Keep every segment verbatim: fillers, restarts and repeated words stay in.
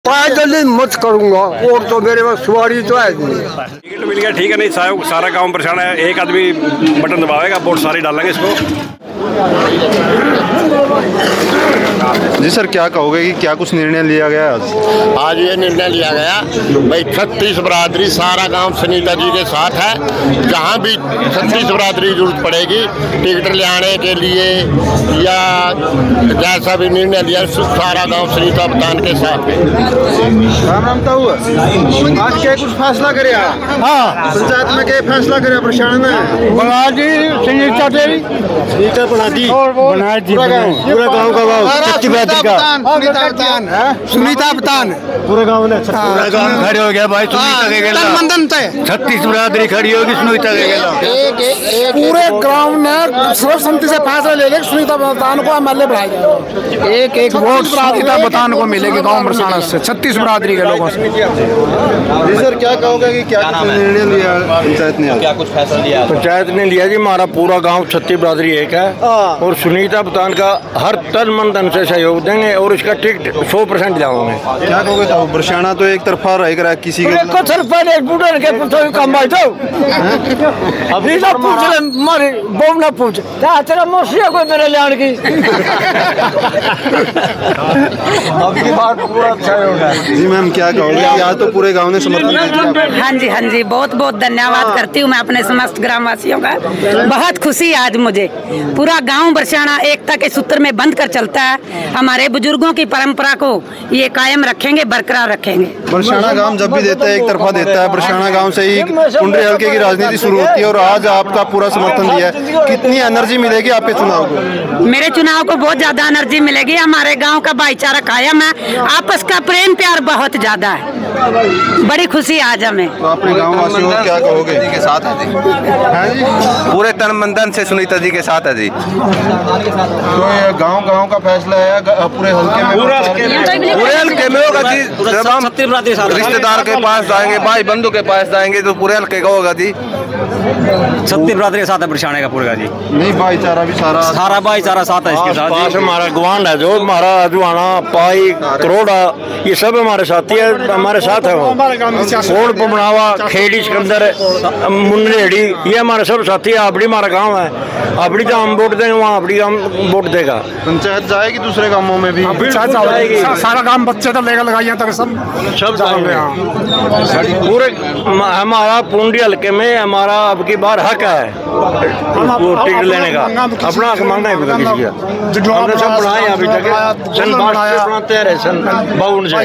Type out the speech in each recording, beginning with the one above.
पैदल ही मत करूंगा और तो मेरे पास सवारी तो है नहीं। टिकट मिल गया ठीक है, नहीं सारा सारा गांव परेशान है। एक आदमी बटन दबाएगा, वोट सारे डालेंगे इसको। जी सर, क्या कहोगे कि क्या कुछ निर्णय लिया गया आज? आज ये निर्णय लिया गया भाई छत्तीस बरादरी सारा गांव सुनीता जी के साथ है। जहां भी छत्तीस बरादरी की जरूरत पड़ेगी टिकट ले आने के लिए या जैसा भी निर्णय लिया सारा गांव सुनीता बतान के साथ है। राम राम ताऊ, आज क्या कुछ फैसला करे? हाँ, पंचायत में क्या फैसला करे? प्रशासन में बना जी सुनीता देवी सुनीता बना दी बना दी पूरा गांव का गांव छत्तीस बरादरी का सुनीता बतान पूरे गांव ने पूरा गांव खड़े हो गया भाई। सुनीता के गेला मंदन थे छत्तीस बरादरी खड़ी होगी सुनीता के गेला। पूरे गांव ने सर्वसम्मति से फैसला ले लिया सुनीता बतान को एमएलए बनाया जाएगा। एक एक वोट सुनीता बतान को मिलेगी गांव बरसाना से छत्तीस बरादरी के लोगों से। जी सर, क्या कहोगे कि क्या निर्णय लिया पंचायत ने? क्या कुछ फैसला लिया पंचायत ने लिया जी? हमारा पूरा गांव छत्तीस बरादरी एक है और सुनीता बतान का हर तन मन धन से सहयोग देंगे और इसका टिकट सौ परसेंट जाओगे। क्या कहोगे तो बरसाना तो एक तरफा रहेगा किसी के अभी ना पूछ ले मारे बहु ना पूछ तेरा मौसिया कोई मेरे लाड़ की अब की बात पूरा अच्छा होगा। जी मैम, क्या कहोगे कि आज तो पूरे गांव ने समर्थन दिया? हाँ जी हाँ जी, बहुत बहुत धन्यवाद करती हूँ मैं अपने समस्त ग्रामवासियों का। बहुत खुशी आज मुझे। पूरा गांव बरसाना एकता के सूत्र में बंध कर चलता है। हमारे बुजुर्गों की परंपरा को ये कायम रखेंगे, बरकरार रखेंगे। बरसाना गांव जब भी देता है एक तरफा देता है। बरसाना गांव से ही कुंडरी हल्के की राजनीति शुरू होती है और आज आपका पूरा समर्थन दिया है। कितनी एनर्जी मिलेगी आपके चुनाव को? मेरे चुनाव को बहुत ज्यादा एनर्जी मिलेगी। हमारे गांव का भाईचारा कायम है, आपस का प्रेम प्यार बहुत ज्यादा है। बड़ी खुशी आज हमें। तो अपने गाँव वासियों को क्या कहोगे? के साथ है जी, पूरे तन मन धन से सुनीता जी के साथ है जी। तो ये गांव गांव का फैसला है पूरे हल्के में? पूरे हल्के में होगा जी। जब हम रिश्तेदार के पास जाएंगे, भाई बंधु के पास जाएंगे तो पूरे हल्के का होगा जी। छत्तीस बरादरी के साथ है बरसाने का पूरा जी। नहीं, भाईचारा भी सारा सारा भाईचारा साथ है इसके साथ। हमारा गवांड है जो हमारा अजवाना पाई करोड़ा ये सब हमारे साथी है, हमारे साथ है। वो कोड़ पमनावा खेड़ी सिकंदर मुन्नेड़ी ये हमारे सब साथी है। आपड़ी हमारा गाँव है, आपड़ी तो हम वोट देंगे वहाँ आपड़ी हम वोट देगा। पंचायत जाएगी दूसरे गाँवों में भी? सारा काम बच्चे तो लेकर लगाइए तक सब सब जाएंगे। पूरे हमारा पुंडी हल्के में हमारा अब की बार हक है वो टिकट लेने का। अपना हक मांगना है किसी का। हमने सब बनाए अभी तक सन बनाते रहे सन बावन से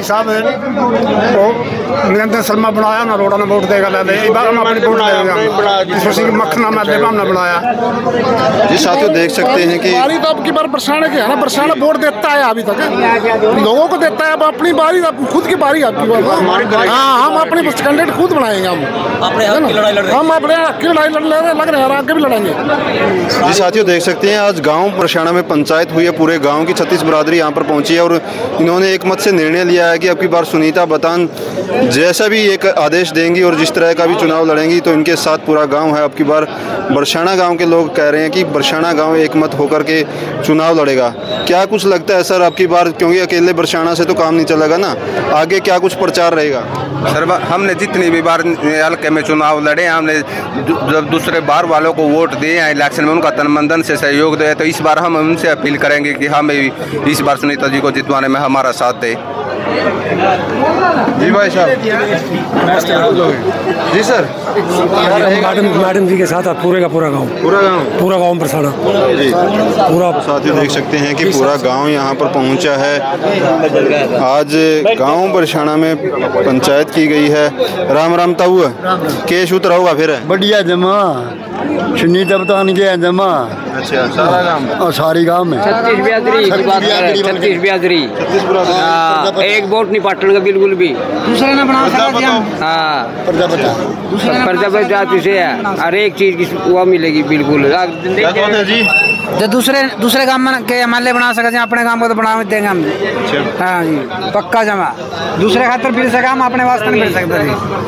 निरंतर शर्मा बनाया ना रोड़ा ने वोट देगा ले ले बार हम अपनी वोट देगा मखना में देवा हमने बनाया जी। साथियों देख सकते हैं कि बारी तो अब की बार बरसाने की है ना, बरसाना वोट देता है अभी तक लोगों को देता है। अब अपनी बारी खुद की बारी आपकी बार। हाँ, हम अपने कैंडिडेट खुद बनाएंगे। हम अपने हक की लड़ाई लड़ रहे हैं। हम अपने हक की लड़ाई लड़ रहे लग रहे हैं, आगे भी लड़ेंगे जी। साथियों देख सकते हैं आज गांव बरसाना में पंचायत हुई है। पूरे गांव की छत्तीस बरादरी यहां पर पहुंची है और इन्होंने एक मत से निर्णय लिया है कि अब की बार सुनीता बतान जैसा भी एक आदेश देंगी और जिस तरह का भी चुनाव लड़ेंगी तो इनके साथ पूरा गांव है। अब की बार बरसाना गांव के लोग कह रहे हैं कि बरसाना गांव एक मत होकर के चुनाव लड़ेगा। क्या कुछ लगता है सर अब की बार, क्योंकि अकेले बरसाना से तो काम नहीं चलेगा ना, आगे क्या कुछ प्रचार रहेगा? सर हमने जितनी भी बार हल्के में चुनाव लड़े, हमने जब दूसरे बार वालों को वोट दिए हैं इलेक्शन में, उनका तन मन धन से सहयोग दिया। तो इस बार हम उनसे अपील करेंगे कि हमें इस बार सुनीता जी को जितवाने में हमारा साथ दे। जी भाई साहब। जी सर, मैडम मैडम जी के साथ पूरे का पूरा गांव पूरा गांव पूरा गांव बरसाना जी पूरा। साथियों देख सकते हैं कि पूरा गांव यहां पर पहुंचा है। आज गांव बरसाना में पंचायत की गई है। राम राम ताऊ, केश उतरा होगा फिर? बढ़िया जमा सुनीता बतान के जमा। अच्छा, सारा गांव और सारी गांव में छत्तीस बरादरी छत्तीस बरादरी एक वोट नहीं पाटन का बिल्कुल भी। दूसरे ने बना हाँ प्रजापति प्रजापति जाति से है, हर एक चीज की वो मिलेगी बिल्कुल। क्या कहते हैं जी? जो दूसरे दूसरे काम के एमएलए बना सके अपने काम को तो बना देंगे हम। हाँ जी पक्का जमा। दूसरे खातर फिर सका हम अपने वास्ते नहीं फिर सकते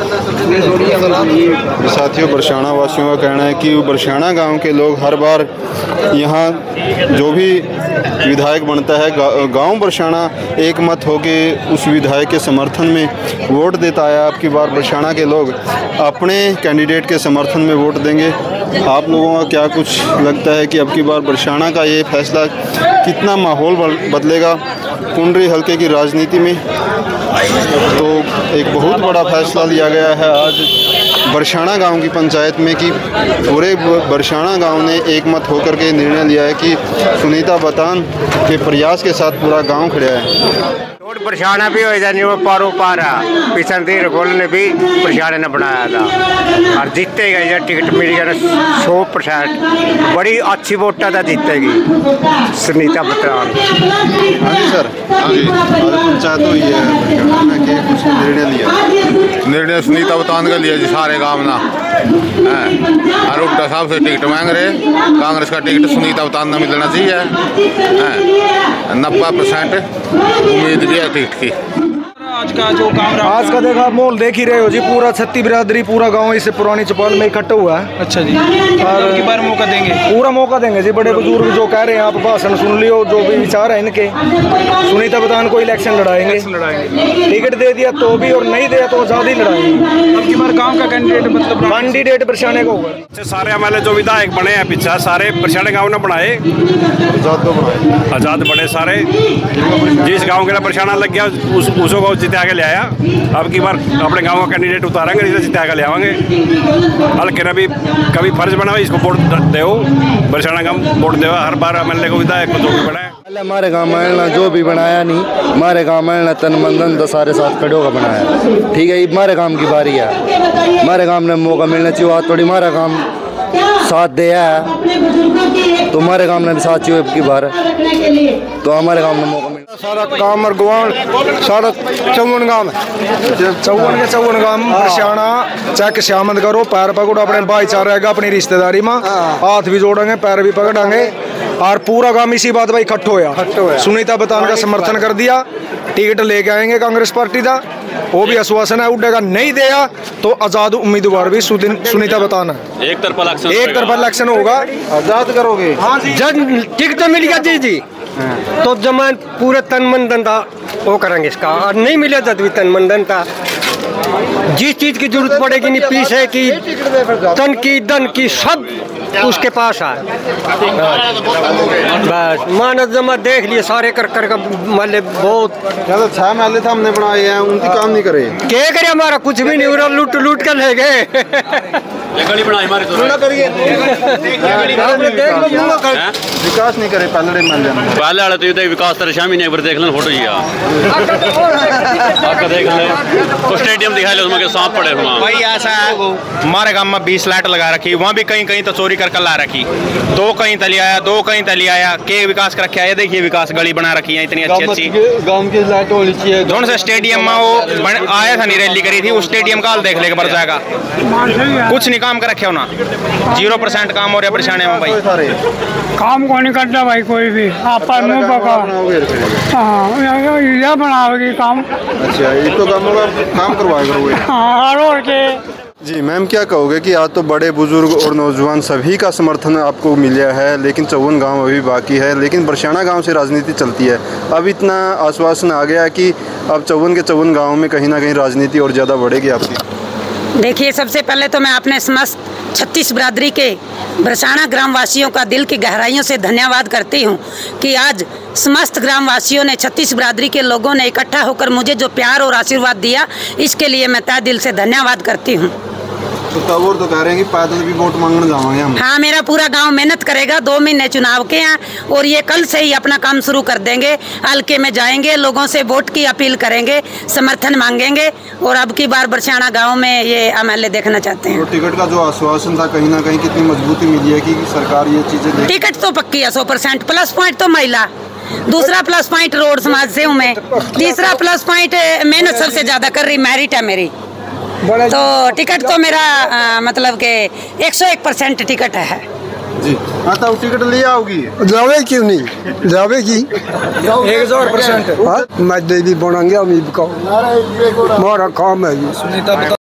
जी। साथियों बरसाना वासियों का कहना है कि बरसाना गांव के लोग हर बार यहाँ जो भी विधायक बनता है गांव बरसाना एक मत होके उस विधायक के समर्थन में वोट देता है। अब की बार बरसाना के लोग अपने कैंडिडेट के समर्थन में वोट देंगे। आप लोगों का क्या कुछ लगता है कि अब की बार बरसाना का ये फैसला कितना माहौल बदलेगा कुंडरी हल्के की राजनीति में? तो एक बहुत बड़ा फैसला लिया गया है आज बरसाना गांव की पंचायत में कि पूरे बरसाना गांव ने एक मत होकर के निर्णय लिया है कि सुनीता बतान के प्रयास के साथ पूरा गांव खड़ा है। रोड बरसाना भी हो जाए वो पारो पार है पिछन देर गोल ने भी बरसाने ने बनाया था और जीते गए जब टिकट मिल गया सौ परसेंट बड़ी अच्छी वोटा था जीतेगी सुनीता बतान। हाँ जी सर। हाँ जी पंचायत हुई है कि कुछ निर्णय लिया निर्णय सुनीता बतान का लिया जी सारे गाँव ना और उल्टा साहब से टिकट मांग रहे कांग्रेस का टिकट सुनीता बतान ना मिलना चाहिए। नब्बे परसेंट उम्मीद भी है टिकट की। आज का जो काम रहा आज का देखा माहौल देख ही रहे हो जी। पूरा छत्ती बिरादरी पूरा गांव इससे पुरानी चौपाल में इकट्ठा हुआ है। अच्छा जी और की बार मौका देंगे पूरा मौका देंगे जी। बड़े बुजुर्ग जो कह रहे हैं आप भाषण सुन लियो जो भी विचार है इनके सुनीता बतान को इलेक्शन लड़ाएंगे टिकट दे दिया तो भी और नहीं दिया तो आजादी लड़ाएंगे। अब की बार गाँव का कैंडिडेट मतलब कैंडिडेट बरसाने को होगा। सारे हमारे जो विधायक बने हैं पीछे सारे बरसाने गाँव ने बनाए आजाद बने सारे जिस गाँव के बरसाना लग गया उसको जिता के ले आया। अब की बार अपने गांव का कैंडिडेट उतारेंगे इसे जिता के ले आवेंगे। हल्के ने भी कभी फर्ज बना इसको वोट दो बरसाना गांव वोट दो हर बार एमएलए को विधायक को जो भी बनाया हमारे गाँव में जो भी बनाया नहीं हमारे गाँव में तन मंदन तो सारे साथ खड़ों का बनाया। ठीक है हमारे काम की बारी है हमारे काम ने मौका मिलना चाहिए। आज थोड़ी हमारा काम साथ दिया है तो हमारे गाँव ने भी साथ चाहिए की बार तो हमारे गाँव में मौका मिला। सारा काम और गुआन सारा चौवन गांव चौवन के चौवन गांव बरसाना चेक शामद करो पैर पकड़ो अपने भाईचारा रहेगा अपनी रिश्तेदारी में हाथ भी जोड़ेंगे पैर भी पकड़ेंगे और पूरा गांव इसी बात भाई इकट्ठो होया सुनीता बतान का समर्थन कर दिया टिकट लेके आएंगे कांग्रेस पार्टी का वो भी आश्वासन है उड़ेगा नहीं दिया तो आजाद उम्मीदवार भी सुनीता बतान है। एक तरफा इलेक्शन एक तरफा इलेक्शन होगा आजाद करोगे। जब टिकट तो मिल गया जी जी तो जमान पूरे तन मन धन था वो करेंगे इसका और नहीं मिले जब भी तन मन धन था जिस चीज की जरूरत पड़ेगी नहीं पीछे की तन की धन की सब उसके पास है। बस मानव जमा देख लिए सारे कर कर का माले बहुत ज्यादा छह माले था हमने बनाए हैं उनकी काम नहीं करे क्या करे हमारा कुछ भी नहीं हो रहा लूट लूट कर ले गए विकास नहीं करे पहले पहले वाले तो ये विकास तर शामी ने देख लें फोटो जी देख ले स्टेडियम दिखा ले उसमें सांप पड़े भाई ऐसा है हमारे गांव में बीस लाइट लगा रखी वहाँ भी कहीं कहीं तो चोरी कर कर ला रखी दो कहीं तली आया दो कहीं तली आया के विकास कर रखा है। देखिए विकास गली बना रखी है इतनी अच्छी अच्छी गांव की लाइट होनी चाहिए। दोनों से स्टेडियम में वो आया था नहीं रैली करी थी उस स्टेडियम का हाल देख लेके बढ़ जाएगा कुछ नहीं काम कर रखे हो ना जीरो परसेंट काम हो रहा है परेशानी में भाई काम को नहीं करता भाई कोई भी आप मुँह पका यह बनाओगी काम। अच्छा ये तो काम होगा काम करवाएगा हाँ और के जी मैम क्या कहोगे कि आज तो बड़े बुजुर्ग और नौजवान सभी का समर्थन आपको मिला है लेकिन चौवन गांव अभी बाकी है लेकिन बरसाना गांव से राजनीति चलती है। अब इतना आश्वासन आ गया कि अब चौवन के चौवन गांव में कहीं ना कहीं राजनीति और ज़्यादा बढ़ेगी आपकी। देखिए सबसे पहले तो मैं अपने समस्त छत्तीस बिरादरी के बरसाना ग्रामवासियों का दिल की गहराइयों से धन्यवाद करती हूँ कि आज समस्त ग्रामवासियों ने छत्तीस बिरादरी के लोगों ने इकट्ठा होकर मुझे जो प्यार और आशीर्वाद दिया इसके लिए मैं तहे दिल से धन्यवाद करती हूँ। तो तब और तो कह रहे हैं कि पैदल भी वोट मांगने जाएंगे हम। हाँ मेरा पूरा गांव मेहनत करेगा दो महीने चुनाव के हैं और ये कल से ही अपना काम शुरू कर देंगे। हल्के में जाएंगे लोगों से वोट की अपील करेंगे समर्थन मांगेंगे और अब की बार बरसाना गांव में ये एमएलए देखना चाहते हैं। तो टिकट का जो आश्वासन था कहीं ना कहीं कितनी मजबूती मिली है कि सरकार ये चीजें टिकट तो पक्की है सौ परसेंट प्लस पॉइंट तो महिला दूसरा प्लस पॉइंट रोड समाज से हूँ मैं तीसरा प्लस पॉइंट मेहनत सबसे ज्यादा कर रही मेरिट है मेरी तो टिकट तो मेरा आ, मतलब के एक सौ एक परसेंट टिकट है। जी हाँ तो टिकट लिया होगी जावे क्यों नहीं जावे की एक हजार परसेंट मैं देवी बनाएंगे अमीब का हमारा काम है ये।